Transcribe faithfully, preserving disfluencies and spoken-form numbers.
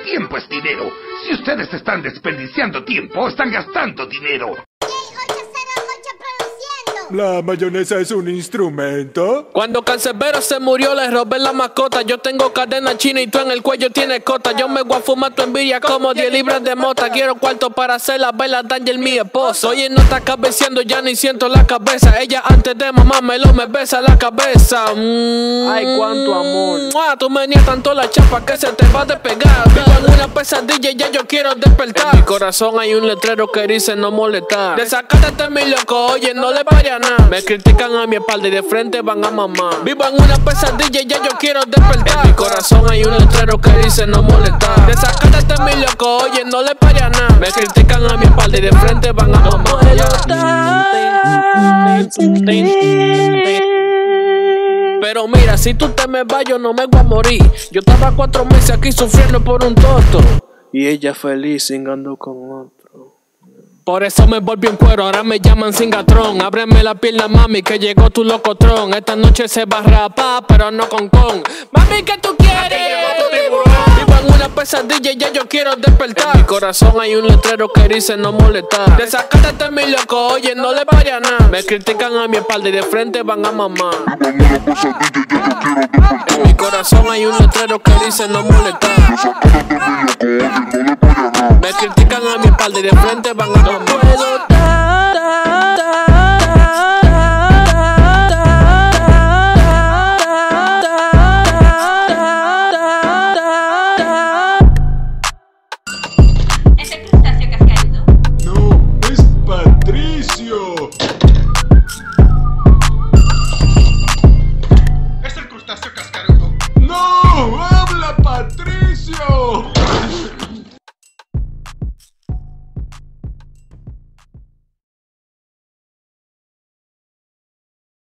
tiempo es dinero. Si ustedes están desperdiciando tiempo, están gastando dinero. ¿La mayonesa es un instrumento? Cuando Cancerbero se murió le robé la mascota. Yo tengo cadena china y tú en el cuello tienes cota. Yo me voy a fumar tu envidia como diez libras de mota. Quiero cuarto para hacer la vela Daniel, mi esposo. Oye, no está cabeceando, ya ni siento la cabeza. Ella antes de mamá me lo me besa la cabeza. mm, Ay, cuánto amor. Ah, tú me niegas tanto la chapa que se te va a despegar. Vivo en una pesadilla y ya yo quiero despertar. En mi corazón hay un letrero que dice no molestar. Desacátate mi loco, oye, no le vaya nada. Me critican a mi espalda y de frente van a mamar. Vivo en una pesadilla y ya yo quiero despertar. En mi corazón hay un letrero que dice no molestar. Desacátate mi loco, oye, no le vaya nada. Me critican a mi espalda y de frente van a mamar. Pero mira, si tú te me vas yo no me voy a morir. Yo estaba cuatro meses aquí sufriendo por un toto y ella feliz cingando con otro. Por eso me volví en cuero, ahora me llaman Cingatron. Ábreme la pierna, mami, que llegó tu locotrón. Esta noche se va a rapar, pero no con con. Mami, ¿qué tú quieres? Vivo en una pesadilla y ya yo quiero despertar. En mi corazón hay un letrero que dice no molestar. Desacátate mi loco, oye, no le vaya nada. Me critican a mi espalda y de frente van a mamar. En mi corazón hay un letrero que dice no molestar. Me critican a mi espalda y de frente van a mamar.